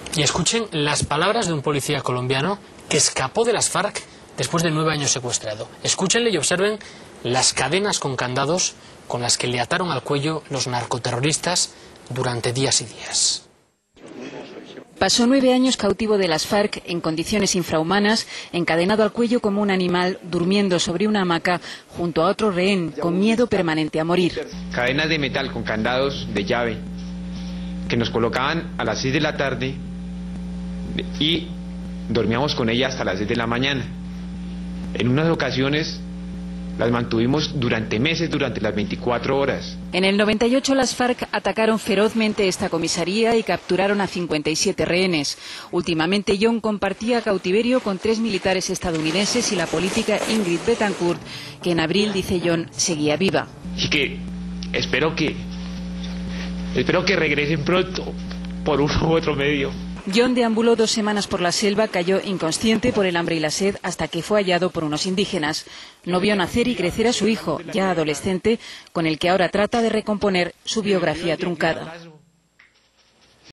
Y escuchen las palabras de un policía colombiano que escapó de las FARC después de 9 años secuestrado. Escúchenle y observen las cadenas con candados con las que le ataron al cuello los narcoterroristas durante días y días. Pasó 9 años cautivo de las FARC en condiciones infrahumanas, encadenado al cuello como un animal, durmiendo sobre una hamaca junto a otro rehén, con miedo permanente a morir. Cadenas de metal con candados de llave que nos colocaban a las 6 de la tarde y dormíamos con ella hasta las 6 de la mañana. En unas ocasiones las mantuvimos durante meses, durante las 24 horas. En el 98 las FARC atacaron ferozmente esta comisaría y capturaron a 57 rehenes. Últimamente John compartía cautiverio con 3 militares estadounidenses y la política Ingrid Betancourt, que en abril, dice John, seguía viva. Y que espero que regresen pronto por uno u otro medio. John deambuló 2 semanas por la selva, cayó inconsciente por el hambre y la sed hasta que fue hallado por unos indígenas. No vio nacer y crecer a su hijo, ya adolescente, con el que ahora trata de recomponer su biografía truncada.